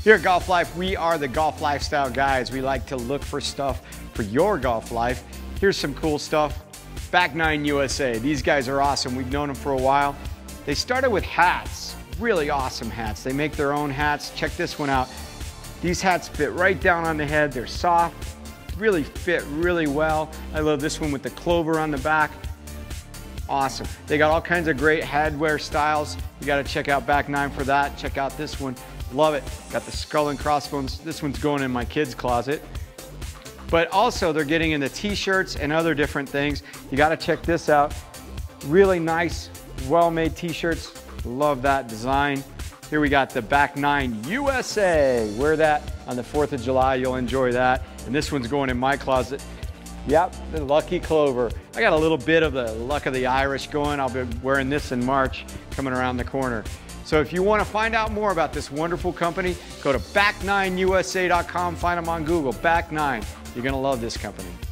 Here at Golf Life, we are the golf lifestyle guys. We like to look for stuff for your golf life. Here's some cool stuff. Back9USA. These guys are awesome. We've known them for a while. They started with hats, really awesome hats. They make their own hats. Check this one out. These hats fit right down on the head. They're soft, really fit really well. I love this one with the clover on the back. Awesome. They got all kinds of great headwear styles. You got to check out Back9 for that. Check out this one. Love it. Got the skull and crossbones. This one's going in my kids' closet. But also they're getting into t-shirts and other different things. You got to check this out. Really nice, well-made t-shirts. Love that design. Here we got the Back9USA. Wear that on the 4th of July. You'll enjoy that. And this one's going in my closet. Yep, the Lucky Clover. I got a little bit of the Luck of the Irish going. I'll be wearing this in March, coming around the corner. So if you want to find out more about this wonderful company, go to back9usa.com, find them on Google, Back9. You're going to love this company.